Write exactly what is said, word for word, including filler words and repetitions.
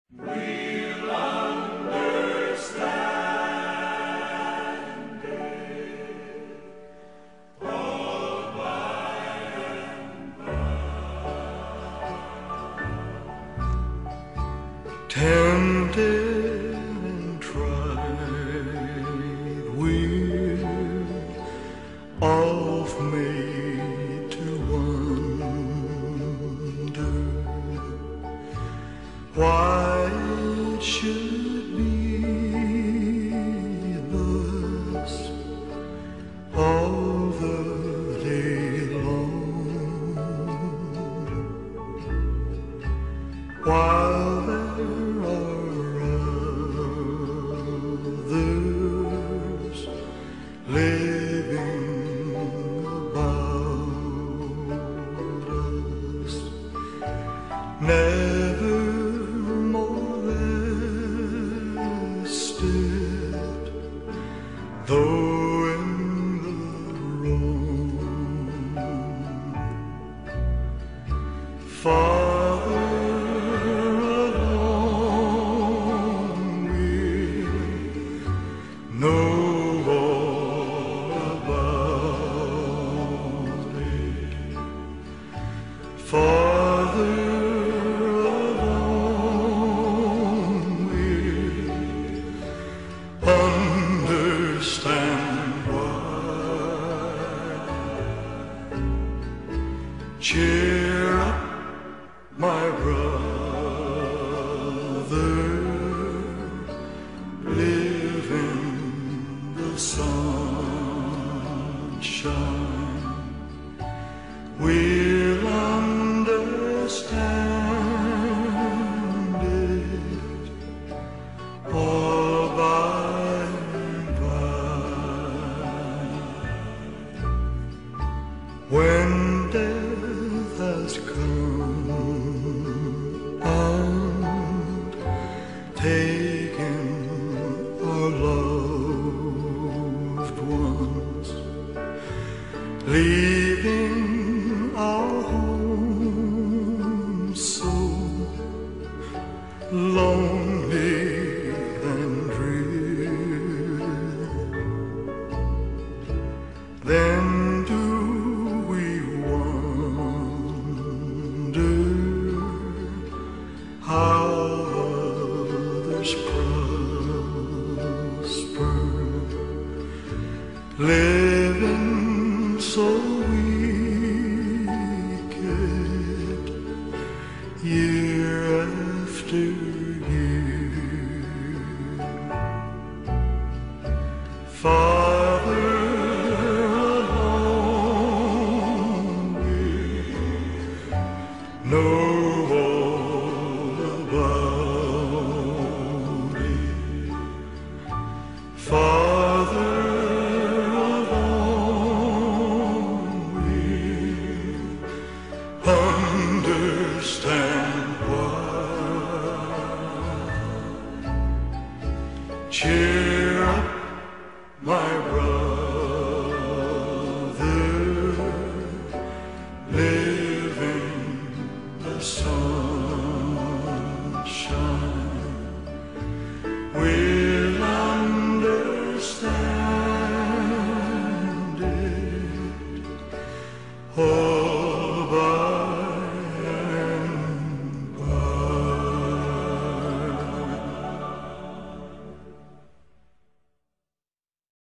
We'll understand it all by and by. Tempted and tried, we're oft made to wonder why it should be thus all the day long, while there are others living about us, never though in the wrong. Farther along we know all about it. Farther understand why. Cheer up, my brother, live in the sunshine. We'll understand it all by when death has come and taken our loved ones, leaving our home so lonely and drear. Then do how others prosper, living so wicked year after year. Father, along we know Father, along we'll understand why. Cheer up, my brother, live in the sun.